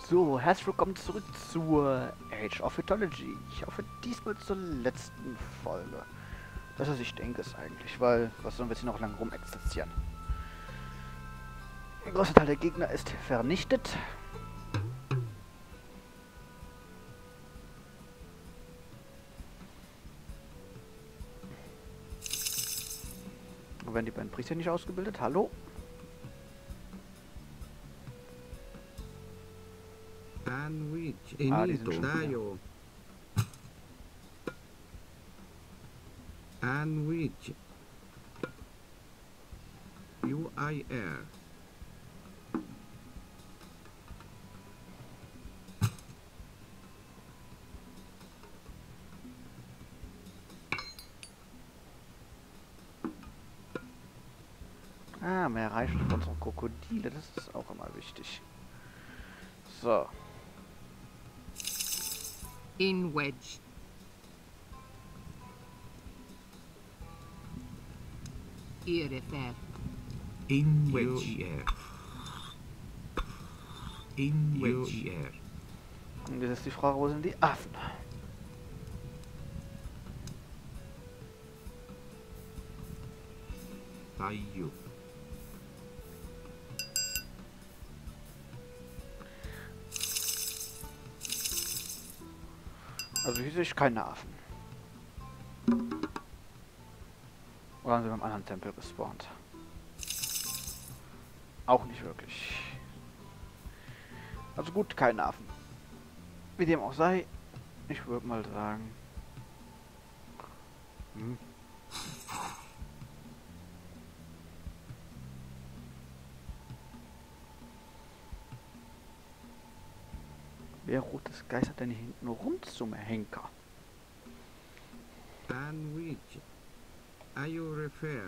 So, herzlich willkommen zurück zur Age of Mythology. Ich hoffe diesmal zur letzten Folge. Das, was ich denke, ist eigentlich, weil was sollen wir jetzt hier noch lange rumexistieren? Der größte Teil der Gegner ist vernichtet. Und werden die beiden Priester nicht ausgebildet? Hallo? Sandwich, Die sind Enito, schon wieder. Dayo. Sandwich. UIR. Ah, mehr Reichweite von unseren Krokodile, das ist auch immer wichtig. So. In wedge. Irrefer. In UIR. In UIR. Und jetzt ist die Frage, wo sind die Affen? Dayo. Also hier sehe ich keine Affen. Oder haben sie beim anderen Tempel gespawnt? Auch nicht wirklich. Also gut, keine Affen. Wie dem auch sei, ich würde mal sagen... Wer rotes geistert denn hier hinten rum zum Henker? Sandwich. Ayo refer.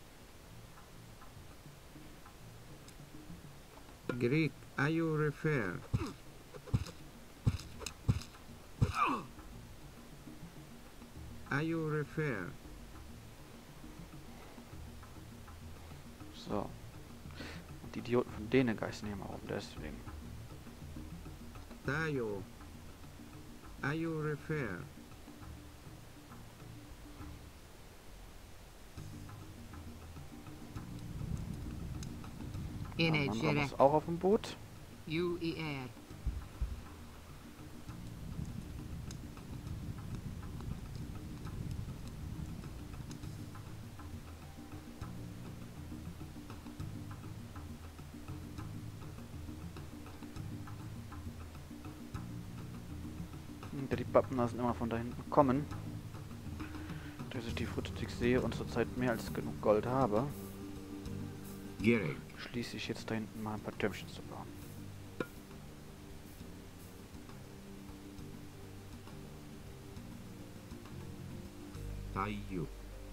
Greek. Ayo refer. Ayo refer. So. Und die Idioten von denen geistern hier mal rum, deswegen. Dayo. Ayo refer. In Der andere edge. ist auch auf dem Boot. UER. Die Pappen lassen immer von da hinten kommen. Dass ich die Frühstück sehe und zurzeit mehr als genug Gold habe, Gerek. schließe ich jetzt da hinten mal ein paar Türmchen zu bauen. Dayo.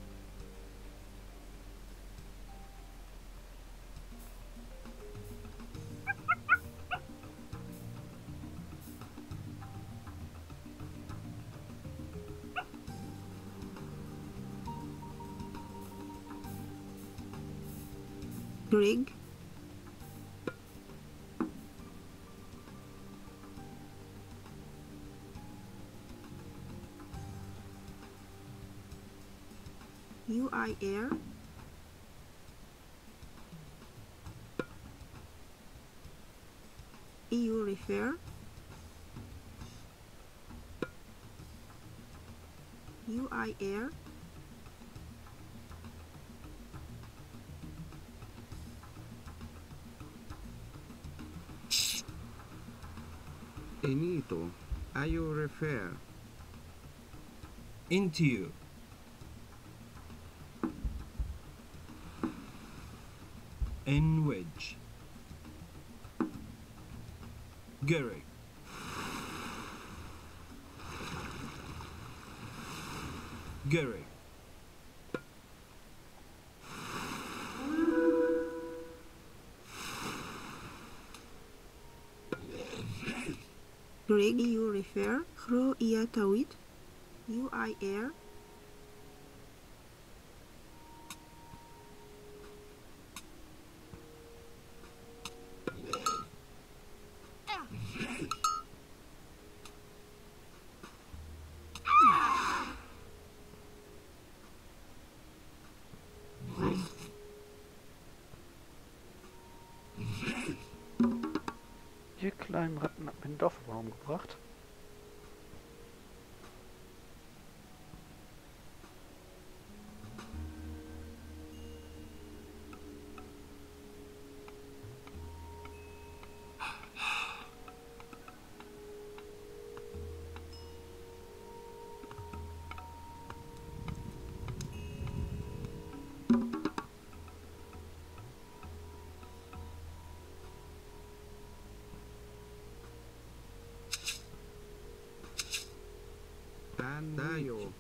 Grig. UIR. EU refer. UIR. Enito. Ayo refer. Into you. In wedge. Gary. Gary. Grig. EU refer. Gro Iatawit. UIR. Ihr kleinen Ratten habt mir den Dorfbewohner umgebracht. Dayo.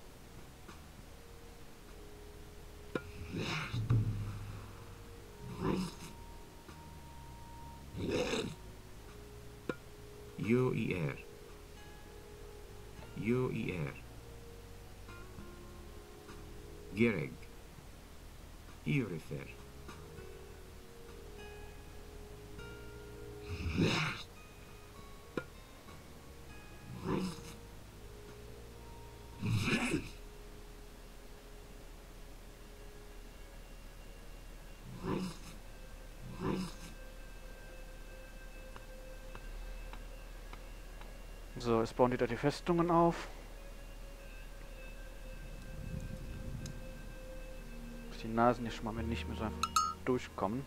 UER. UER. Gereg. Urifer. So, jetzt bauen die da die Festungen auf. Dass die Nasen hier schon mal nicht mehr so einfach durchkommen.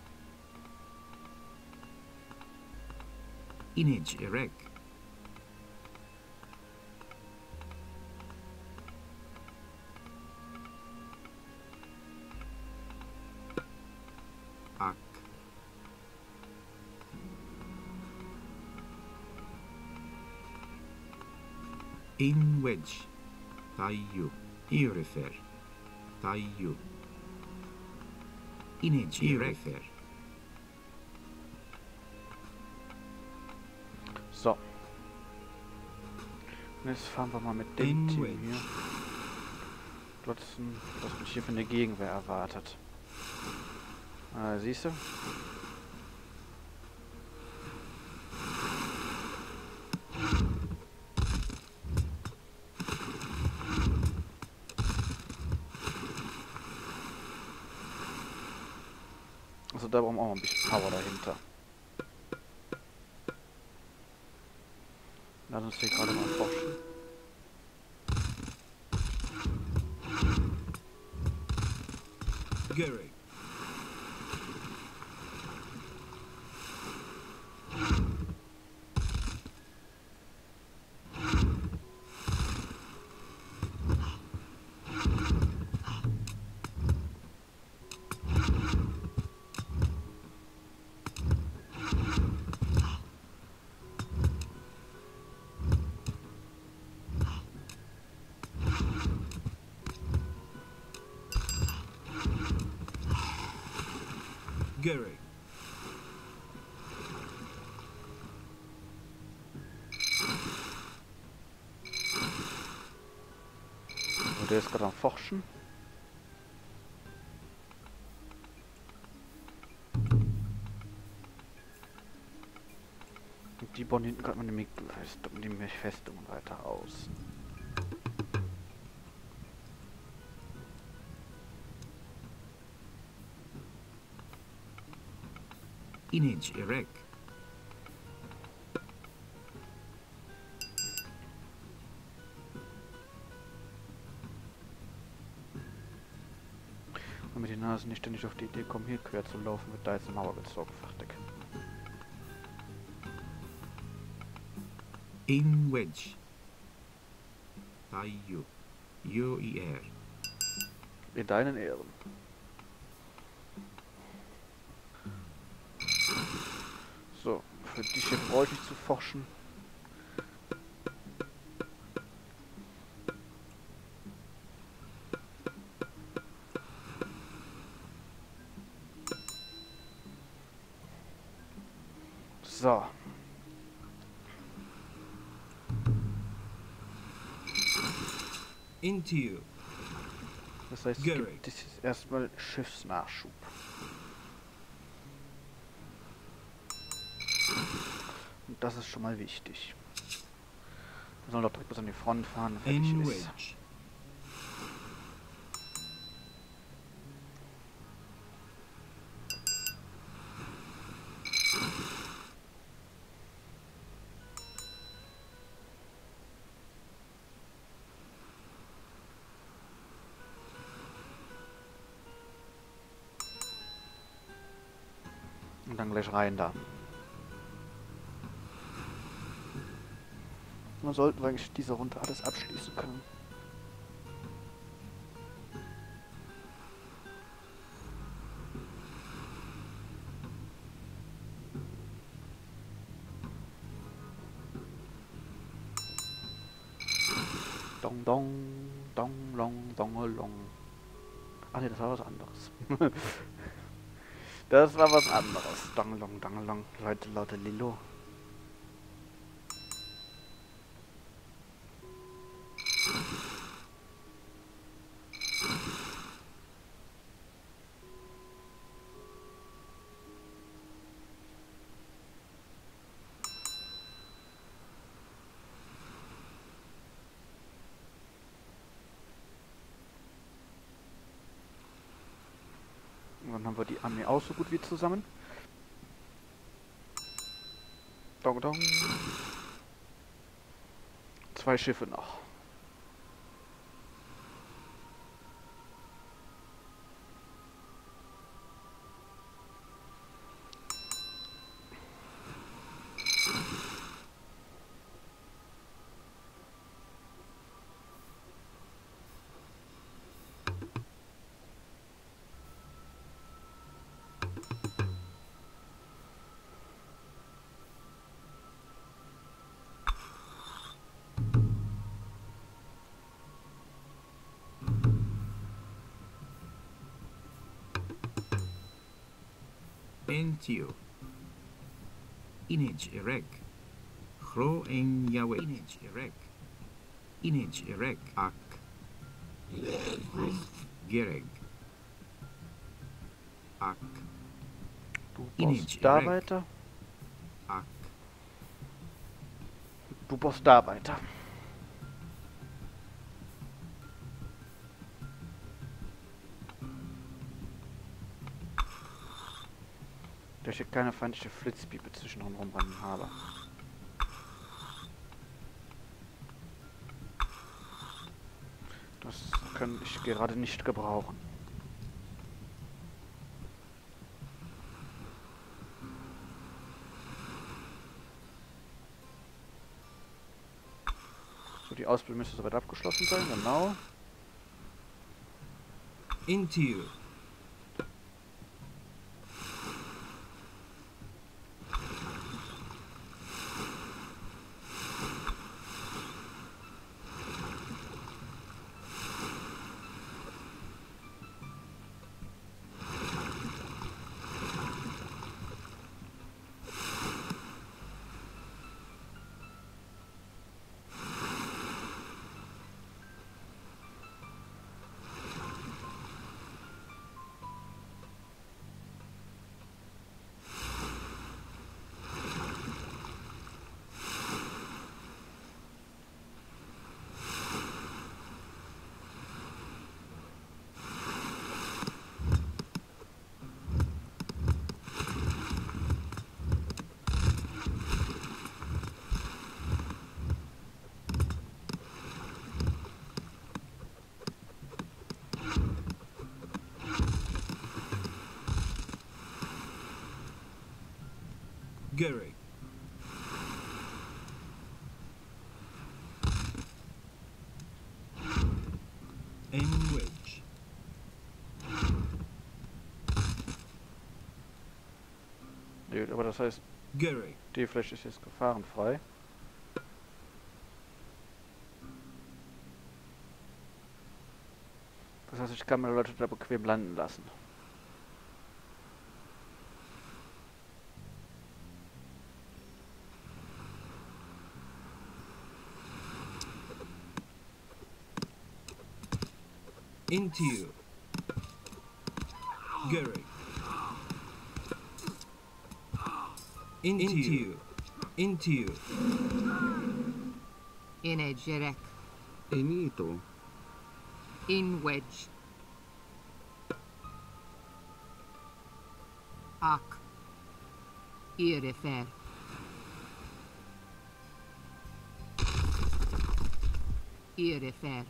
Inage Erek. Ak. In wedge. Tayu. Urifer. Tayu. Inage Urifer. So. Und jetzt fahren wir mal mit dem Team hier. Glotzen, was mich hier für eine Gegenwehr erwartet. Siehst du? Also da brauchen wir auch noch ein bisschen Power dahinter. Lass uns hier gerade mal forschen. Gary. Gary. So, der ist gerade am Forschen. Und die bauen hinten gerade mal die Festungen weiter aus. Inage Erek. Und mit den Nasen nicht ständig auf die Idee kommen, hier quer zu laufen, wird da jetzt eine Mauer gezogen. Fertig. In wedge. Tayu. UER. In deinen Ehren. So, für dich hier brauche ich nicht zu forschen. So. Into you. Das heißt, es Gary. gibt jetzt erstmal Schiffsnachschub. Und das ist schon mal wichtig. Wir sollen doch direkt bis an die Front fahren, wenn In fertig ist. wedge. dann gleich rein da. Dann sollten wir eigentlich diese Runde alles abschließen können. Dong dong, dong long, dong long. Ach ne, das war was anderes. Das war was anderes. Dong long, Leute, lauter Lilo. Und dann haben wir die Armee auch so gut wie zusammen. Dong dong. 2 Schiffe noch. Entio. Inage erek. Chro en Yahweh. Inage erek. Inage erek. Ak. Gereg. Ak. Du Inage baust da erek. weiter. Ak. Du baust da weiter. Da ich hier keine feindliche Flitzpiepe zwischen rumrennen habe. Das kann ich gerade nicht gebrauchen. So, die Ausbildung müsste soweit abgeschlossen sein, genau. Entio. Gereg. En Wedge. Gut, aber das heißt, Gereg. die Fläche ist jetzt gefahrenfrei. Das heißt, ich kann meine Leute da bequem landen lassen. Entio. Gereg. Entio. Entio. Inegerek. Enito. In wedge. Ak. Irifer. Irifer.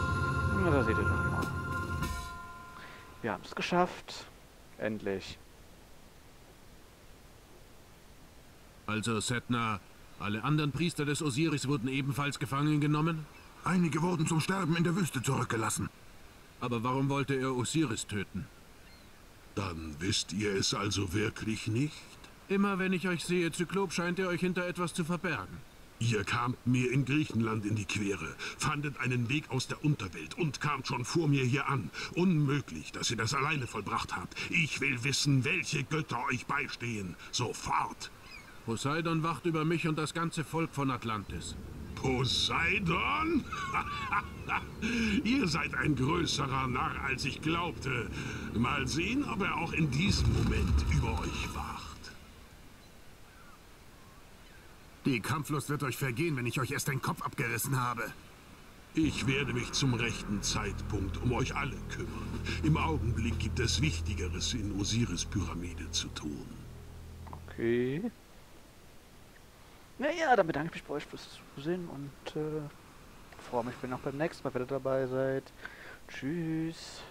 Na, da seht ihr doch mal. Wir haben es geschafft. Endlich. Also, Setna, alle anderen Priester des Osiris wurden ebenfalls gefangen genommen? Einige wurden zum Sterben in der Wüste zurückgelassen. Aber warum wollte er Osiris töten? Dann wisst ihr es also wirklich nicht? Immer wenn ich euch sehe, Zyklop, scheint ihr euch hinter etwas zu verbergen. Ihr kamt mir in Griechenland in die Quere, fandet einen Weg aus der Unterwelt und kamt schon vor mir hier an. Unmöglich, dass ihr das alleine vollbracht habt. Ich will wissen, welche Götter euch beistehen. Sofort! Poseidon wacht über mich und das ganze Volk von Atlantis. Poseidon? Ihr seid ein größerer Narr, als ich glaubte. Mal sehen, ob er auch in diesem Moment über euch wacht. Die Kampflust wird euch vergehen, wenn ich euch erst den Kopf abgerissen habe. Ich werde mich zum rechten Zeitpunkt um euch alle kümmern. Im Augenblick gibt es Wichtigeres in Osiris Pyramide zu tun. Okay. Naja, dann bedanke ich mich bei euch fürs Zusehen und freue mich, wenn ihr auch beim nächsten Mal wieder dabei seid. Tschüss.